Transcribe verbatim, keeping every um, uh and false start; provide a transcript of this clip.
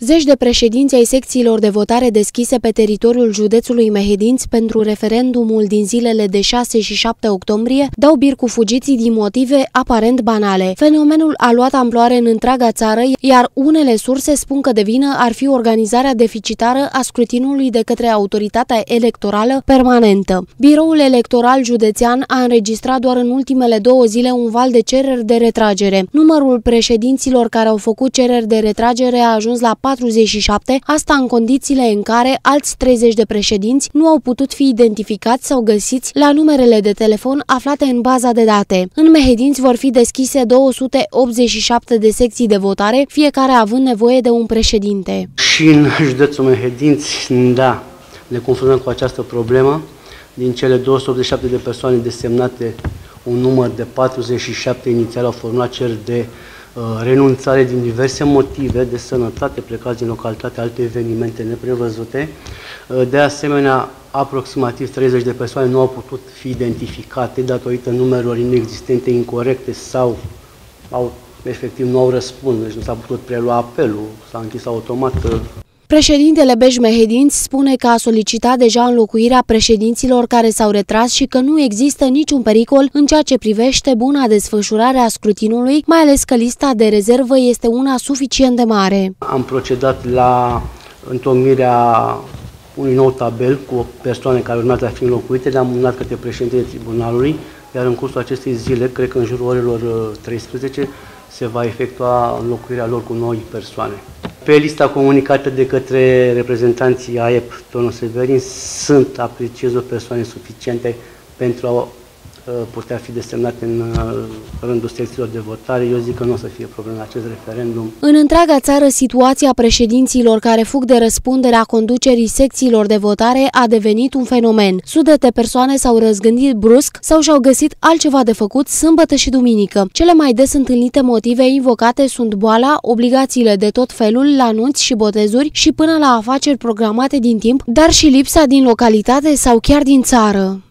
Zeci de președinți ai secțiilor de votare deschise pe teritoriul județului Mehedinți pentru referendumul din zilele de șase și șapte octombrie dau bir cu fugiții din motive aparent banale. Fenomenul a luat amploare în întreaga țară, iar unele surse spun că de vină ar fi organizarea deficitară a scrutinului de către autoritatea electorală permanentă. Biroul electoral județean a înregistrat doar în ultimele două zile un val de cereri de retragere. Numărul președinților care au făcut cereri de retragere a ajuns la patruzeci și șapte, asta în condițiile în care alți treizeci de președinți nu au putut fi identificați sau găsiți la numerele de telefon aflate în baza de date. În Mehedinți vor fi deschise două sute optzeci și șapte de secții de votare, fiecare având nevoie de un președinte. Și în județul Mehedinți, da, ne confruntăm cu această problemă. Din cele două sute optzeci și șapte de persoane desemnate, un număr de patruzeci și șapte inițial au formulat cereri de uh, renunțare din diverse motive de sănătate, plecați din localitate, alte evenimente neprevăzute. Uh, de asemenea, aproximativ treizeci de persoane nu au putut fi identificate datorită numerelor inexistente, incorrecte sau au, efectiv nu au răspuns, deci nu s-a putut prelua apelul, s-a închis automat. Uh, Președintele Bej Mehedinți spune că a solicitat deja înlocuirea președinților care s-au retras și că nu există niciun pericol în ceea ce privește buna desfășurare a scrutinului, mai ales că lista de rezervă este una suficient de mare. Am procedat la întocmirea unui nou tabel cu persoane care urmează a fi înlocuite, le-am mânat către președintele tribunalului, iar în cursul acestei zile, cred că în jurul orelor treisprezece, se va efectua înlocuirea lor cu noi persoane. Pe lista comunicată de către reprezentanții A E P, domnul Severin, sunt, apreciez, o persoane suficiente pentru a putea fi desemnate în rândul secțiilor de votare. Eu zic că nu o să fie problemă în acest referendum. În întreaga țară, situația președinților care fug de răspunderea conducerii secțiilor de votare a devenit un fenomen. Sute de persoane s-au răzgândit brusc sau și-au găsit altceva de făcut sâmbătă și duminică. Cele mai des întâlnite motive invocate sunt boala, obligațiile de tot felul la nunți și botezuri și până la afaceri programate din timp, dar și lipsa din localitate sau chiar din țară.